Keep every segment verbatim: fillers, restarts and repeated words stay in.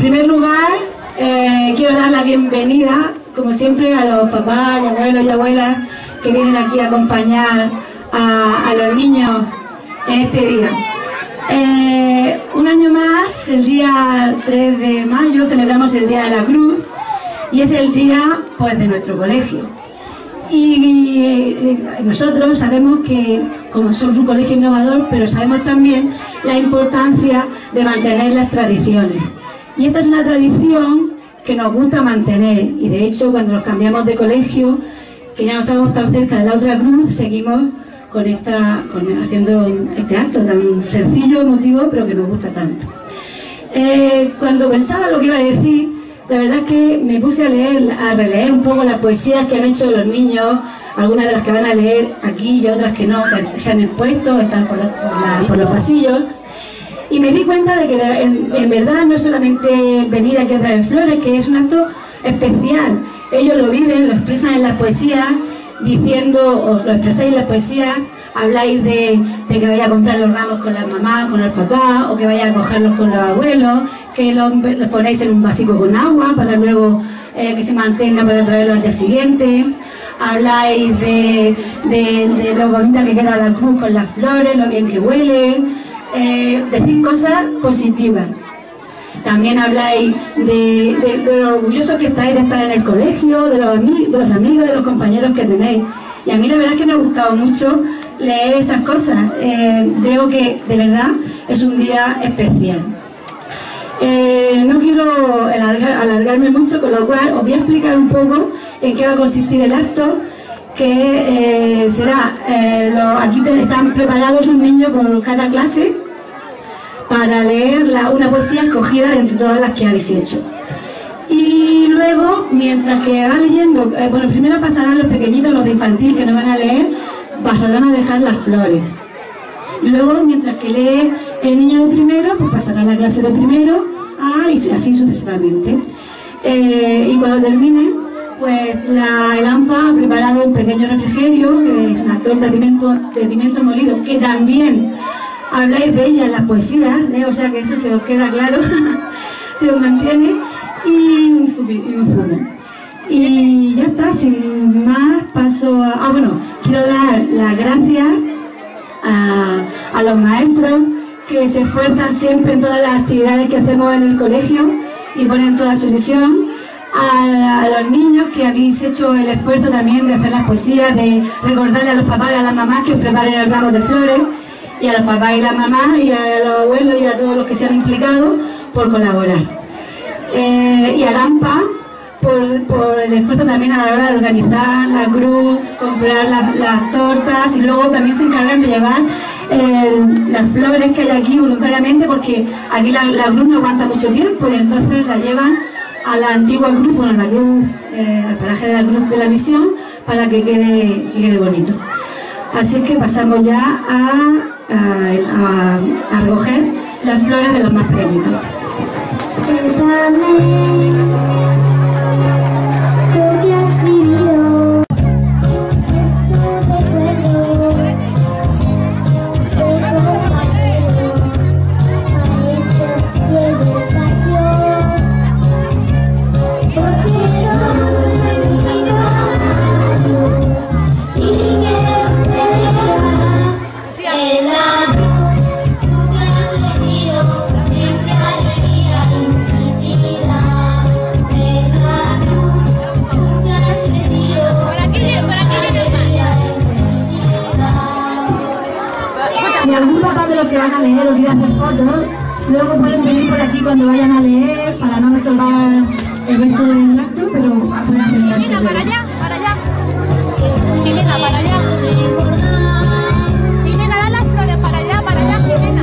primer lugar, eh, quiero dar la bienvenida, como siempre, a los papás y abuelos y abuelas que vienen aquí a acompañar a, a los niños en este día. Eh, un año más, el día tres de mayo, celebramos el Día de la Cruz y es el día, pues, de nuestro colegio. Y nosotros sabemos que, como somos un colegio innovador, pero sabemos también la importancia de mantener las tradiciones. Y esta es una tradición que nos gusta mantener, y de hecho cuando nos cambiamos de colegio, que ya no estamos tan cerca de la otra cruz, seguimos con esta, con, haciendo este acto tan sencillo, emotivo, pero que nos gusta tanto. Eh, cuando pensaba lo que iba a decir, la verdad es que me puse a leer, a releer un poco las poesías que han hecho los niños, algunas de las que van a leer aquí y otras que no, que se han expuesto, están por los, por la, por los pasillos, y me di cuenta de que en, en verdad no es solamente venir aquí a traer flores, que es un acto especial. Ellos lo viven, lo expresan en las poesías, diciendo, os lo expresáis en las poesías, habláis de, de que vaya a comprar los ramos con las mamás, con los papás, o que vaya a cogerlos con los abuelos, que los, los ponéis en un vasico con agua para luego eh, que se mantenga para traerlo al día siguiente. Habláis de, de, de lo bonita que queda la cruz con las flores, lo bien que huelen, eh, decir cosas positivas. También habláis de, de, de lo orgullosos que estáis de estar en el colegio, de los, de los amigos, de los compañeros que tenéis. Y a mí la verdad es que me ha gustado mucho leer esas cosas. Eh, creo que de verdad es un día especial. Eh, no quiero alargar, alargarme mucho, con lo cual os voy a explicar un poco en qué va a consistir el acto, que eh, será, eh, lo, aquí te, están preparados un niño por cada clase para leer la, una poesía escogida de entre todas las que habéis hecho. Y luego, mientras que va leyendo, eh, bueno, primero pasarán los pequeñitos, los de infantil que no van a leer, pasarán a dejar las flores. Y luego, mientras que lee el niño de primero, pues pasará a la clase de primero, ah, y así sucesivamente. Eh, y cuando termine, pues la el AMPA ha preparado un pequeño refrigerio, que es una torta de pimiento, de pimiento molido, que también habláis de ella en las poesías, ¿eh? O sea que eso se os queda claro, se os mantiene, y un, y un zumo. Y ya está, sin más paso a... Ah, bueno, quiero dar las gracias a, a los maestros que se esfuerzan siempre en todas las actividades que hacemos en el colegio y ponen toda su ilusión. A, a los niños que habéis hecho el esfuerzo también de hacer las poesías, de recordarle a los papás y a las mamás que os preparen el ramo de flores, y a los papás y las mamás y a los abuelos y a todos los que se han implicado por colaborar. Eh, y al AMPA por, por el esfuerzo también a la hora de organizar la cruz, comprar la, las tortas, y luego también se encargan de llevar eh, las flores que hay aquí voluntariamente, porque aquí la, la cruz no aguanta mucho tiempo y entonces la llevan a la antigua cruz, bueno, la cruz, eh, al paraje de la cruz de la misión, para que quede, que quede bonito. Así es que pasamos ya a, a, a, a recoger las flores de los más pequeñitos. Si algún papá de los que van a leer o quiere hacer fotos, luego pueden venir por aquí cuando vayan a leer, para no tomar el resto del acto, pero pueden acercarse. Jimena, para allá, para allá. Jimena, para allá. Jimena, da las flores para allá, para allá, Jimena.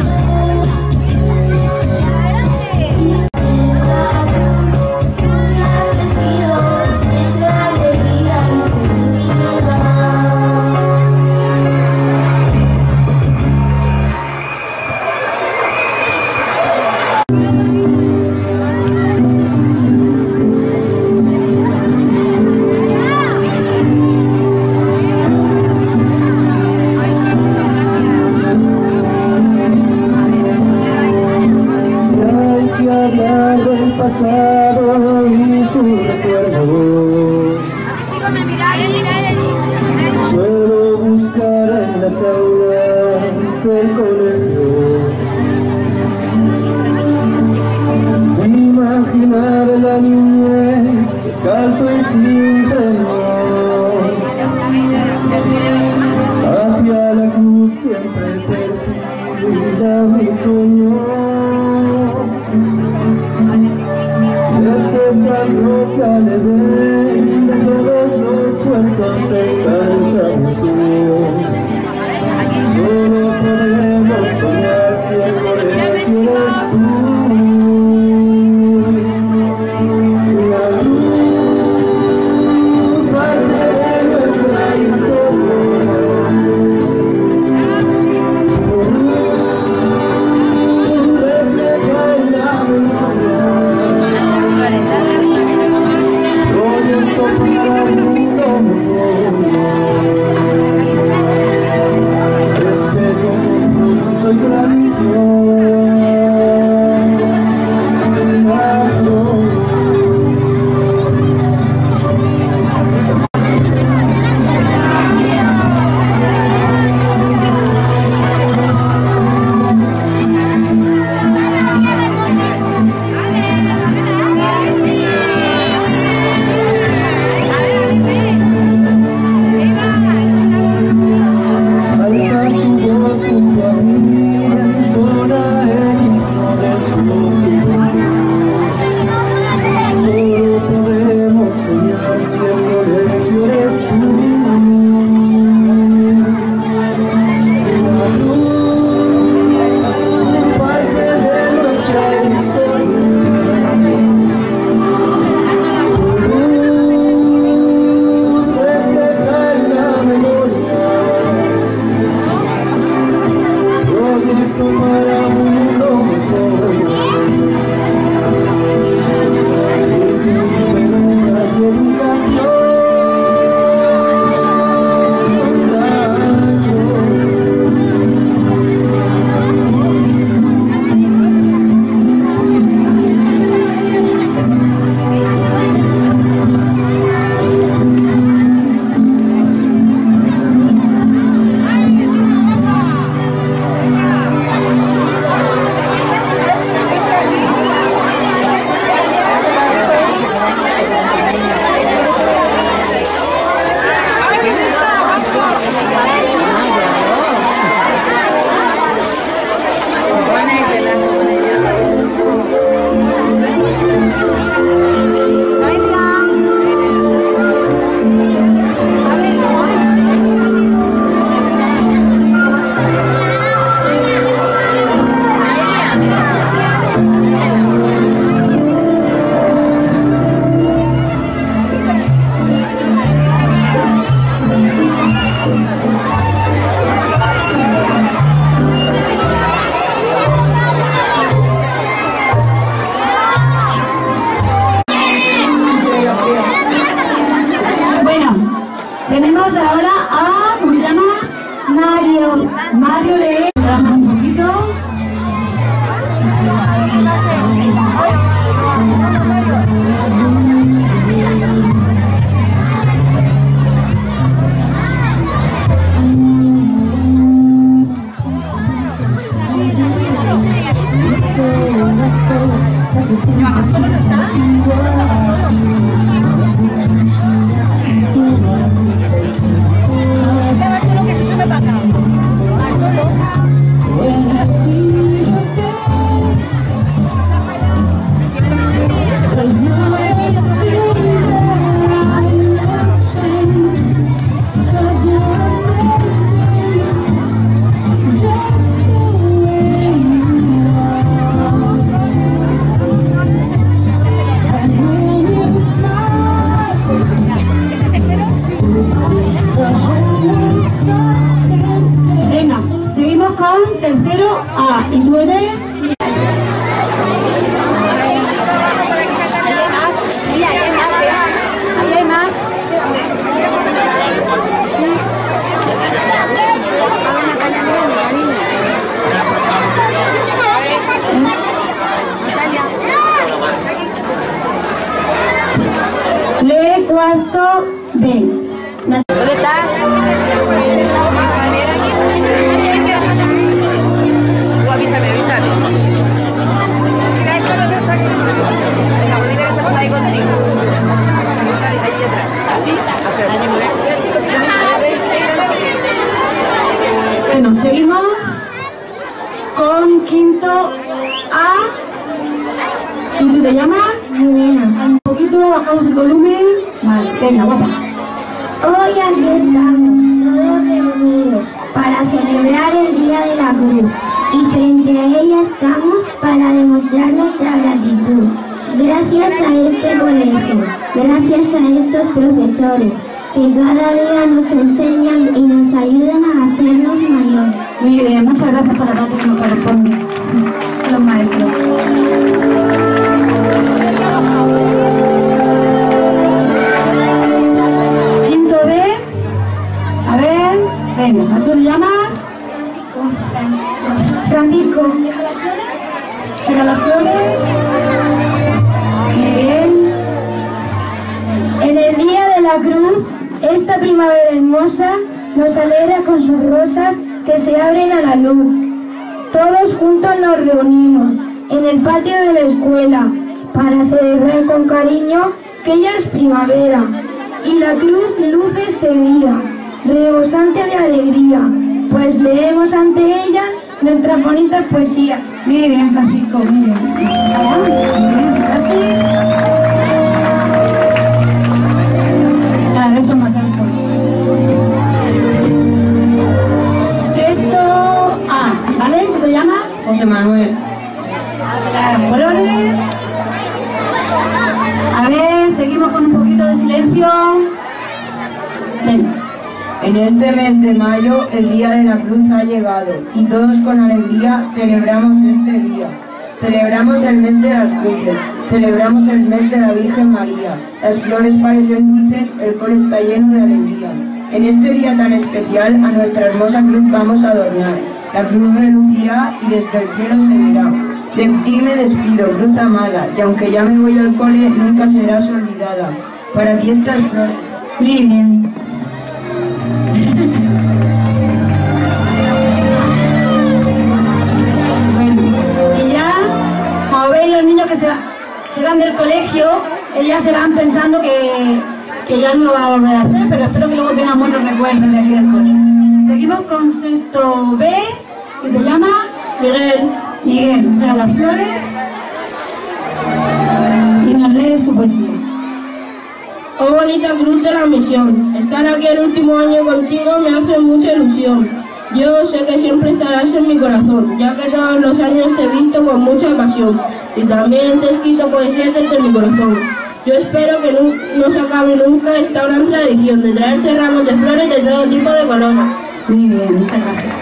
Adelante. hablar del pasado y su recuerdo. Suelo buscar en las aulas del colegio, imaginar la niñez descalzo y sin temor, hacia la cruz siempre perfila mi sueño. Desde San Roque al Edén, de todos los huertos descansamos tú. Solo podemos soñar si el colegio eres tú. Tenemos ahora a un llama Mario. Mario de un poquito. I cuarto B. ¿Dónde está? Tú avísame, avísame. Mira, esto no te saque. Venga, pues dile que se ponga ahí contigo. Ahí detrás. ¿Así? Bueno, seguimos con quinto A. ¿Y tú te llamas? Milena. Un poquito, bajamos el volumen. Vale, venga, guapa. Hoy aquí estamos, todos reunidos, para celebrar el Día de la Cruz. Y frente a ella estamos para demostrar nuestra gratitud. Gracias a este colegio, gracias a estos profesores, que cada día nos enseñan y nos ayudan a hacernos mayores. Muy bien, muchas gracias por la parte que nos corresponde a los maestros. Quinto B. A ver, venga, ¿tú te llamas? Francisco. ¿Saca las flores? Muy bien. En el Día de la Cruz, esta primavera hermosa nos alegra con sus rosas que se abren a la luz. Todos juntos nos reunimos en el patio de la escuela para celebrar con cariño que ya es primavera y la cruz luce este día, rebosante de alegría, pues leemos ante ella nuestras bonitas poesías. Muy bien, Francisco, muy bien. Ah, muy bien, casi. Cada vez son más altos. Sexto A, ¿vale? ¿Tú te llamas? José Manuel. Colores. A ver, seguimos con un poquito de silencio. Ven. En este mes de mayo el Día de la Cruz ha llegado y todos con alegría celebramos este día. Celebramos el mes de las cruces, celebramos el mes de la Virgen María. Las flores parecen dulces, el cole está lleno de alegría. En este día tan especial a nuestra hermosa cruz vamos a adornar. La cruz relucirá y desde el cielo se verá. De ti me despido, cruz amada, y aunque ya me voy al cole, nunca serás olvidada. Para ti estas flores. Muy bien. Bueno, y ya, como veis, los niños que se, va, se van del colegio, ellas se van pensando que, que ya no lo va a volver a hacer, pero espero que luego tengan buenos recuerdos de aquí del colegio. Seguimos con sexto B, que te llama Miguel. Miguel, trae las flores y nos lee su poesía. Oh bonita cruz de la misión, estar aquí el último año contigo me hace mucha ilusión. Yo sé que siempre estarás en mi corazón, ya que todos los años te he visto con mucha pasión y también te he escrito poesía desde mi corazón. Yo espero que no, no se acabe nunca esta gran tradición de traerte ramos de flores de todo tipo de colores. Muy bien, muchas gracias.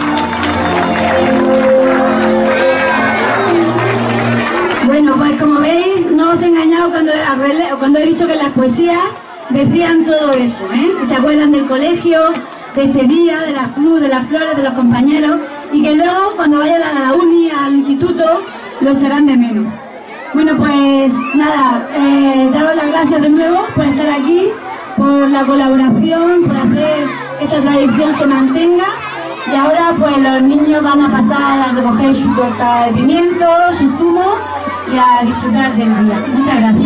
Bueno, pues como veis, no os he engañado cuando, cuando he dicho que las poesías decían todo eso, ¿eh? Que se acuerdan del colegio, de este día, de las cruz, de las flores, de los compañeros, y que luego cuando vayan a la uni, al instituto, lo echarán de menos. Bueno, pues nada, eh, daros las gracias de nuevo por estar aquí, por la colaboración, por hacer que esta tradición se mantenga. Y ahora pues los niños van a pasar a recoger su torta de pimiento, su zumo y a disfrutar del día. Muchas gracias.